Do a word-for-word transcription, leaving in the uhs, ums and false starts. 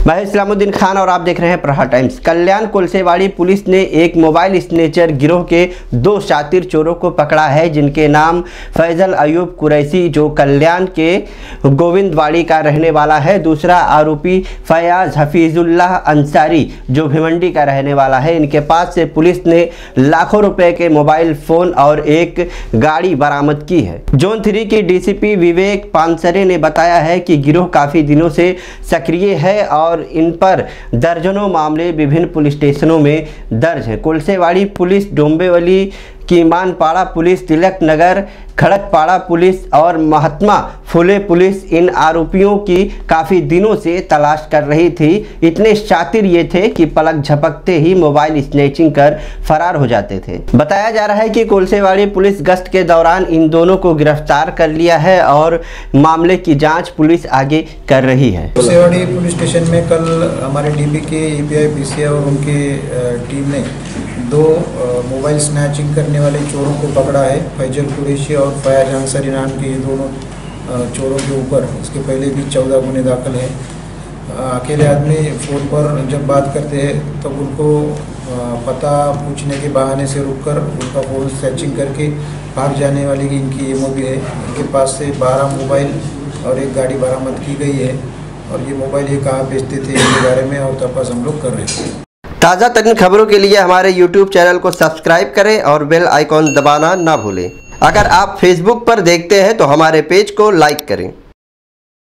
मैं इस्लामुद्दीन खान और आप देख रहे हैं प्रहार टाइम्स। कल्याण कोलसेवाड़ी पुलिस ने एक मोबाइल स्नेचर गिरोह के दो शातिर चोरों को पकड़ा है, जिनके नाम फैजल अयूब कुरैशी जो कल्याण के गोविंदवाड़ी का रहने वाला है। दूसरा आरोपी फयाज हफीजुल्लाह अंसारी जो भिवंडी का रहने वाला है। इनके पास से पुलिस ने लाखों रुपए के मोबाइल फोन और एक गाड़ी बरामद की है। जोन थ्री की डीसीपी विवेक पानसरे ने बताया है कि गिरोह काफी दिनों से सक्रिय है और इन पर दर्जनों मामले विभिन्न पुलिस स्टेशनों में दर्ज है। कोलसेवाड़ी पुलिस, डोंबिवली की मानपाड़ा पुलिस, तिलक नगर, खड़कपाड़ा पुलिस और महात्मा फुले पुलिस इन आरोपियों की काफ़ी दिनों से तलाश कर रही थी। इतने शातिर ये थे कि पलक झपकते ही मोबाइल स्नैचिंग कर फरार हो जाते थे। बताया जा रहा है कि कोलसेवाड़ी पुलिस गश्त के दौरान इन दोनों को गिरफ्तार कर लिया है और मामले की जांच पुलिस आगे कर रही है। कोलसेवाड़ी पुलिस स्टेशन में कल हमारे डीबी के ईपीआई पीसीआई और उनकी टीम ने दो मोबाइल स्नैचिंग करने वाले चोरों को पकड़ा है। फैजल कुरैशी और फयाज अंसारी नाम के ये दोनों चोरों के ऊपर इसके पहले भी चौदह गुने दाखिल हैं। अकेले आदमी फ़ोन पर जब बात करते हैं तब तो उनको पता पूछने के बहाने से रुककर उनका फ़ोन स्नैचिंग करके भाग जाने वाली इनकी ये मूवी है। इनके पास से बारह मोबाइल और एक गाड़ी बरामद की गई है और ये मोबाइल ये कहाँ बेचते थे इसके बारे में और तपास हम लोग कर रहे हैं। ताज़ा तरीन खबरों के लिए हमारे यूट्यूब चैनल को सब्सक्राइब करें और बेल आइकॉन दबाना ना भूलें। अगर आप फेसबुक पर देखते हैं तो हमारे पेज को लाइक करें।